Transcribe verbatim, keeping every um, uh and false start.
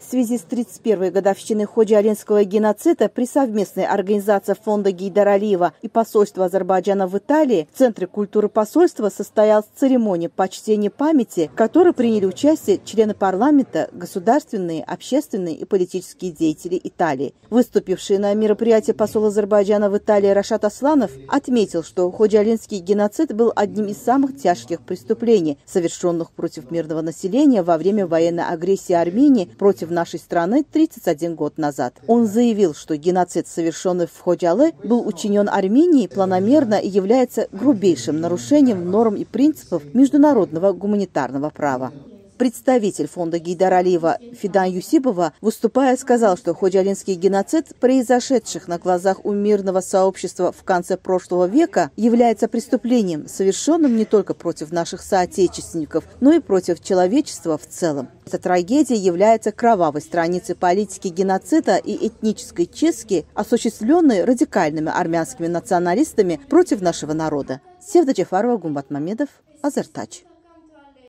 В связи с тридцать первой годовщиной ходжи-алинского геноцида при совместной организации фонда Гейдара Алиева и посольства Азербайджана в Италии в Центре культуры посольства состоялась церемония почтения памяти, в которой приняли участие члены парламента, государственные, общественные и политические деятели Италии. Выступивший на мероприятии посол Азербайджана в Италии Рашад Асланов отметил, что ходжи-алинский геноцид был одним из самых тяжких преступлений, совершенных против мирного населения во время военной агрессии Армении против нашей страны тридцать один год назад. Он заявил, что геноцид, совершенный в Ходжи-Али, был учинен Арменией планомерно и является грубейшим нарушением норм и принципов международного гуманитарного права. Представитель фонда Гейдара Алиева Фидан Юсипова, выступая, сказал, что ходжи-алинский геноцид, произошедших на глазах у мирного сообщества в конце прошлого века, является преступлением, совершенным не только против наших соотечественников, но и против человечества в целом. Эта трагедия является кровавой страницей политики геноцида и этнической чистки, осуществленной радикальными армянскими националистами против нашего народа. Севда Джафарова, Гумбат Мамедов, Азертач.